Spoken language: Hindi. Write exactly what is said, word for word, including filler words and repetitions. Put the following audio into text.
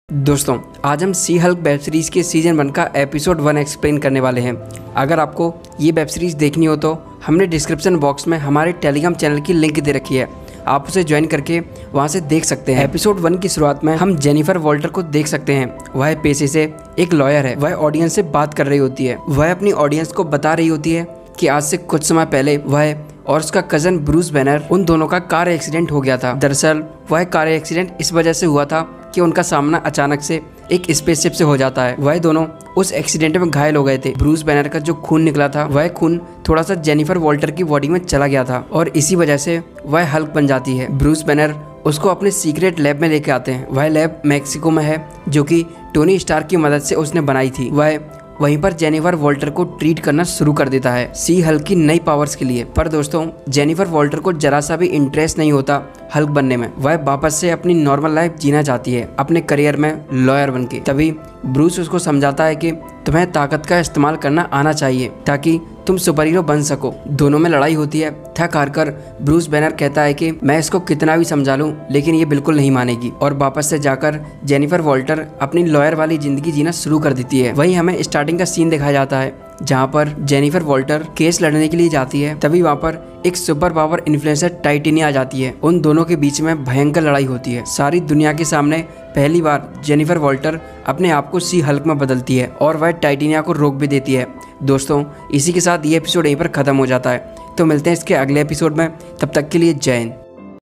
दोस्तों आज हम सी हल्क वेब सीरीज़ के सीज़न वन का एपिसोड वन एक्सप्लेन करने वाले हैं। अगर आपको ये वेब सीरीज़ देखनी हो तो हमने डिस्क्रिप्शन बॉक्स में हमारे टेलीग्राम चैनल की लिंक दे रखी है, आप उसे ज्वाइन करके वहाँ से देख सकते हैं। एपिसोड वन की शुरुआत में हम जेनिफर वॉल्टर को देख सकते हैं। वह पेशे से एक लॉयर है। वह ऑडियंस से बात कर रही होती है। वह अपनी ऑडियंस को बता रही होती है कि आज से कुछ समय पहले वह और उसका कजन ब्रूस बैनर उन दोनों का कार एक्सीडेंट हो गया था। दरअसल वह कार एक्सीडेंट इस वजह से हुआ था कि उनका सामना अचानक से एक स्पेसशिप से हो जाता है। वह दोनों उस एक्सीडेंट में घायल हो गए थे। ब्रूस बैनर का जो खून निकला था वह खून थोड़ा सा जेनिफर वॉल्टर की बॉडी में चला गया था और इसी वजह से वह हल्क बन जाती है। ब्रूस बैनर उसको अपने सीक्रेट लैब में लेके आते हैं। वह लैब मैक्सिको में है जो कि टोनी स्टार्क की मदद से उसने बनाई थी। वह वहीं पर जेनिफर वॉल्टर को ट्रीट करना शुरू कर देता है सी हल्क की नई पावर्स के लिए। पर दोस्तों जेनिफर वॉल्टर को जरा सा भी इंटरेस्ट नहीं होता हल्क बनने में। वह वापस से अपनी नॉर्मल लाइफ जीना चाहती है अपने करियर में लॉयर बन के। तभी ब्रूस उसको समझाता है कि तुम्हें ताकत का इस्तेमाल करना आना चाहिए ताकि तुम सुपर हीरो बन सको। दोनों में लड़ाई होती है। थक हार कर ब्रूस बैनर कहता है कि मैं इसको कितना भी समझा लूं लेकिन ये बिल्कुल नहीं मानेगी और वापस से जाकर जेनिफर वॉल्टर अपनी लॉयर वाली जिंदगी जीना शुरू कर देती है। वहीं हमें स्टार्टिंग का सीन दिखाया जाता है जहाँ पर जेनिफर वॉल्टर केस लड़ने के लिए जाती है। तभी वहाँ पर एक सुपर पावर इन्फ्लुएंसर टाइटेनिया आ जाती है। उन दोनों के बीच में भयंकर लड़ाई होती है। सारी दुनिया के सामने पहली बार जेनिफर वॉल्टर अपने आप को सी हल्क में बदलती है और वह टाइटेनिया को रोक भी देती है। दोस्तों इसी के साथ ये एपिसोड यहीं पर खत्म हो जाता है। तो मिलते हैं इसके अगले एपिसोड में, तब तक के लिए जय हिंद।